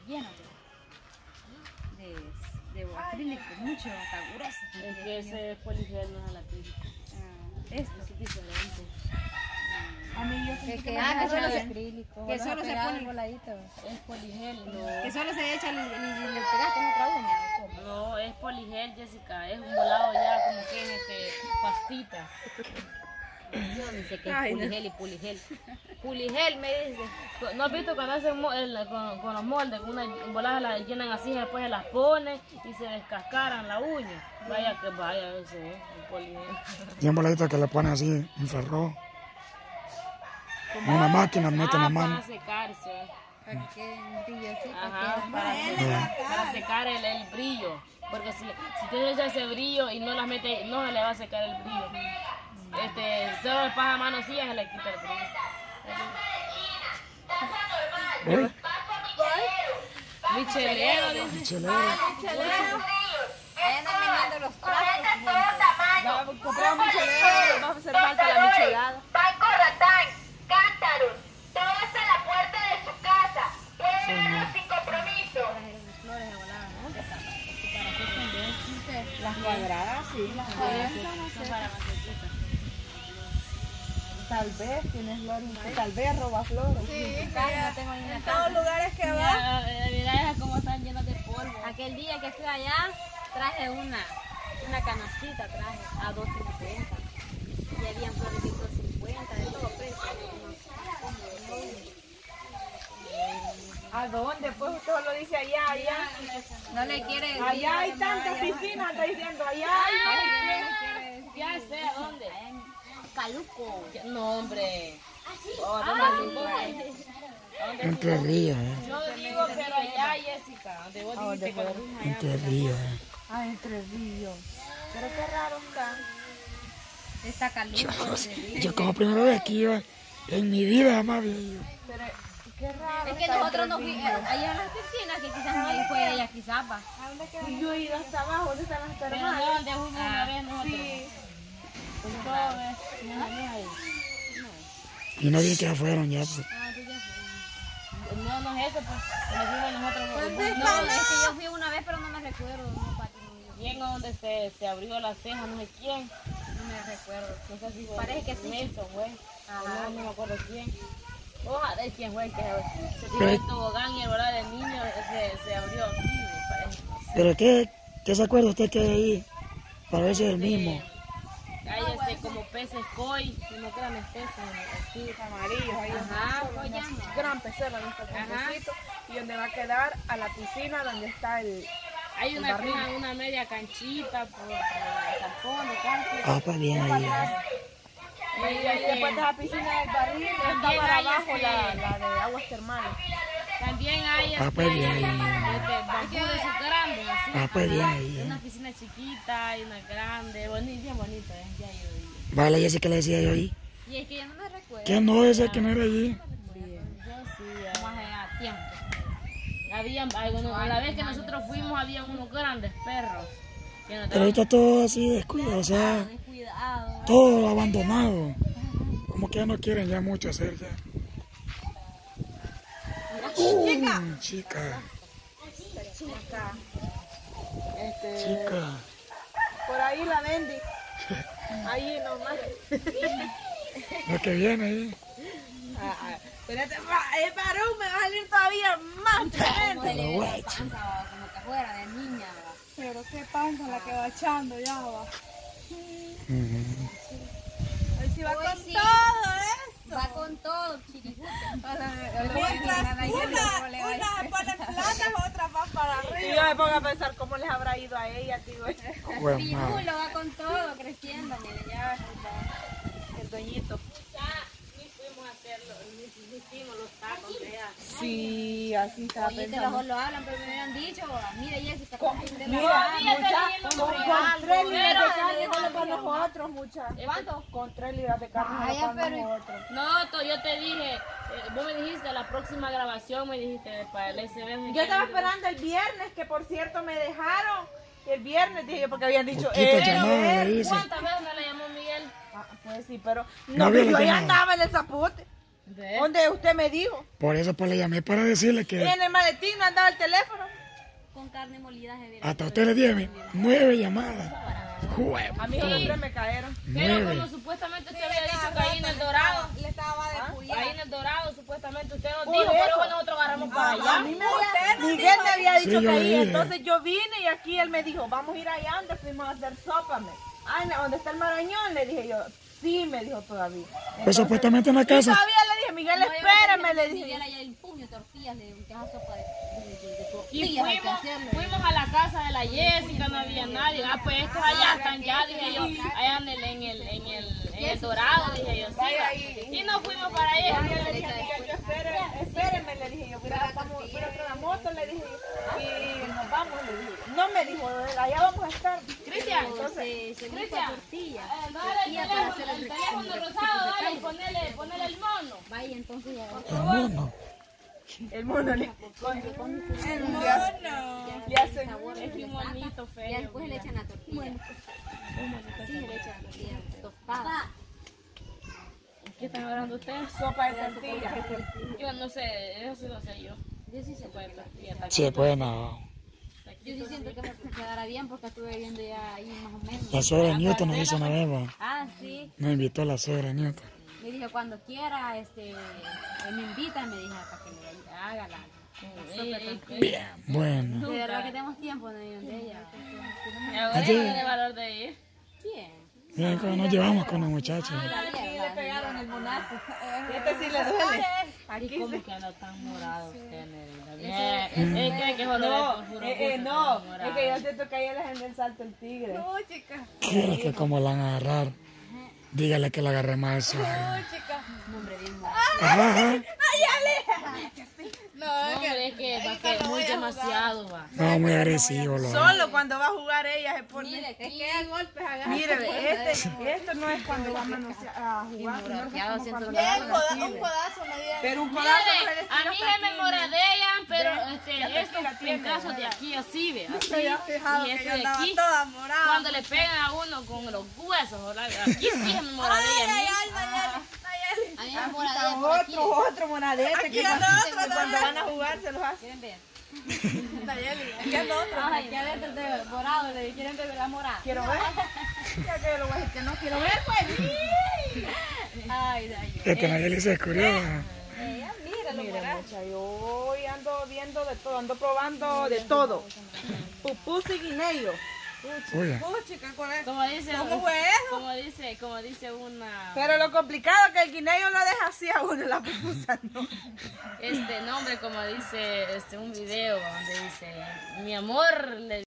llenas de acrílico, mucho, hasta grueso. Es que ese es poligel, no es el acrílico. Esto sí, diferente. A mí yo sentí que solo se pone voladito. Es poligel, no. Que solo se echa y le pegas con otra uña. No, es poligel, Jessica. Es un volado ya como que pastita. Yo dice que es puligel y puligel. Puligel me dice. ¿No has visto cuando hacen con los moldes? Una volada la llenan así, después se las ponen y se descascaran la uña. Vaya que vaya, ese es el puligel. Y un voladito que le ponen así, infrarrojo. Una máquina, meten la mano. Para secarse. Para que brillosito. Ajá, para secar el brillo. Porque si tú echas ese brillo y no las metes, no se le va a secar el brillo. Solo el paja mano sí se le quita el brillo. Michelero, dice. Michelero. Vayan vendiendo los trastos. Compramos michelero, vamos a hacer falta la michelada. Banco Ratán, cántaros, todo hasta la puerta de su casa. Pueden entrar sin compromiso. Las cuadradas, sí, las cuadradas. Tal vez tienes flores, tal vez roba flores. Sí, no tengo ni en todos lugares que va. Mira cómo están llenas de polvo. Aquel día que fui allá, traje una canastita, traje a $2.50. Y habían flores de $2.50, de todo precio. ¿A dónde? Pues usted lo dice allá. No le quiere decir. Allá hay tantas piscinas, está diciendo allá. Ya sé a dónde. Caluco. No, hombre. Entre Ríos, Yo digo, pero allá, Jessica, donde vos dijiste que Entre Ríos, Entre Ríos. Pero qué raro está. Está Caluco. Yo como primera vez que iba en mi vida jamás había ido. Pero qué raro. Es que nosotros nos fuimos allá en las piscinas, que quizás no hay fue ella, quizás va. Y yo he ido hasta abajo, ¿dónde están las pero termales? ¿dónde fuimos una vez nosotros? Sí. Y no dije que ya fueron ya. Pues. No es eso, pues. Nos fuimos nosotros. No, es que yo fui una vez, pero no me recuerdo. ¿Quién donde se abrió la ceja? No sé quién. No me recuerdo. No sé si fue Parece que sí. Nelson, güey. Ajá. No me acuerdo quién. Ojalá de quién fue el que se tiró el tobogán y el volar del niño se abrió aquí, me parece. Pero ¿qué se acuerda usted que hay ahí? Para ver si es el mismo. Hay como peces koi, unos grandes peces así. Amarillos, ahí. Ajá, Gran pecera en este puentecito. Y donde va a quedar a la piscina donde está el. Hay una media canchita por el tampón de cárcel. Ah, pues bien ahí. Y después de la piscina del barril está para abajo la de aguas termales. También hay pues bien ahí. bambú de esos grandes, así. Pues bien ahí. Una piscina chiquita y una grande, bien bonita, ya yo ido. Vale, Jessica le decía yo ahí. Y es que yo no me recuerdo. ¿Qué no ese que no era allí? Yo sí, Más allá, tiempo. A la vez que nosotros fuimos había unos grandes perros. Pero ahorita todo así descuidado, o sea, Descuidado. todo abandonado. Como que ya no quieren ya mucho hacer ya. Chica. Chica. Por ahí la Bendy. Ahí nomás. Lo que viene ahí. Espérate, el varón me va a salir todavía más tremendo. Como que fuera de niña. Pero qué panza la que va echando ya va. Hoy sí va con todo eso. Va con todo, chiquitita. Mientras una se pone en plata, otra va para arriba. Y yo me pongo a pensar cómo les habrá ido a ella, tío. Pirulo va con todo, creciendo. Mire, ya el dueñito. Hicimos los tacos, vea. Sí, así estaba oye, pensando. lo hablan, pero me hubieran dicho. Mira, Jessica, Con 3 libras de carne no para nosotros, muchachos. ¿Cuánto? Con 3 libras de carne no para nosotros. No, yo te dije, vos me dijiste la próxima grabación, me dijiste para el SB. Yo estaba esperando el viernes, que por cierto me dejaron. El viernes dije porque habían dicho, ¿Cuántas llamadas le hice? ¿Cuántas veces me la llamó Miguel? pues sí, pero no, yo ya andaba en el zapote. ¿Dónde usted me dijo? Por eso pues le llamé para decirle que En el maletín no andaba el teléfono. Con carne molida se viera. hasta usted le dieron 9 llamadas. Jue- A mí solo 3 me cayeron. Pero 9. como supuestamente usted había dicho que ahí en el Dorado, Le estaba de ahí en el Dorado supuestamente usted nos Por dijo, pero eso. bueno, nosotros agarramos para allá. Miguel me había dicho Sí, yo que le ahí, dije. entonces yo vine y aquí él me dijo, vamos a ir allá donde fuimos a hacer sopa. ¿Dónde está el marañón? Le dije yo, sí, me dijo todavía. Pues supuestamente en la Y casa. todavía le dije, Miguel, espérame, le dije. Miguel allá el puño de tortillas, le digo que esa sopa de Y tortillas hay que hacerle. fuimos a la casa de la Jessica, no había nadie. Ah, pues estos allá están ya, dije yo, allá en el Dorado, dije yo, sí. Y nos fuimos para allá. Le dije a Miguel, yo espéreme, le dije yo, voy a traer la moto, le dije yo, y nos vamos, le dije. No me dijo, allá vamos a estar. Cristian, Se limpia tortilla. dale el teléfono rosado, dale, y ponele el mono. Vaya, entonces ya. El mono. El mono le hace Es un monito Ya feo. después le echan la tortilla. Sí, le echan la tortilla tostada. ¿Qué están hablando ustedes? sopa de tortilla. Yo no sé, eso sí lo sé yo. Yo sí sé. Sí, pues no. Yo sí siento que me quedará bien porque estuve viviendo ya ahí más o menos. La suegra de Newton nos hizo una vez, va. Ah, sí. Nos invitó la suegra de Newton. Me dijo cuando quiera, me invita, me dijo para que le haga la sopa de tortilla. Bien, bueno. De verdad que tenemos tiempo de ir de ella. Y ahora tiene valor de ir. Bien. Bien, cómo nos llevamos con los muchachos. Aquí le pegaron el monazo. Este sí le duele. ¿Y Aquí cómo sí. que anda tan morado usted, Nerida? Él cree que joder No, es que yo siento que ayer es en el salto el tigre. No, chica. Quiere que como la van a agarrar. Dígale que la agarré mal suave. Nombre bien. Ajá. No, hombre, es que va que muy demasiado va. No, muy agresivo lo hace. Solo cuando va a jugar ella se pone. Mire, que a golpes agarra. Mire, esto no es cuando va a jugar, sino que es como cuando le agarra así, ve. Pero un codazo no le A mí se me moradean, pero estos pincazos de aquí así, ve, así. Y este de aquí, cuando le pegan a uno con los huesos, ¿verdad? Aquí sí se me moradea a mí. A mí me moradea por aquí. Otro monadete que cuando van a jugar se los hace. ¿Quieren ver? Ay, aquí adentro de morado, le quieren ver la morada. Quiero ver. Ya que lo voy a decir que no quiero ver, pues. Ay, ay, Este Nayeli se descubrió. ¿Va? Mire, mucha, yo hoy ando viendo de todo, ando probando de todo. Pupus y guineo. Oye. Como dice una, Pero lo complicado es que el guineo lo deja así a uno, la pupusa no. nombre, como dice un video donde dice, mi amor, le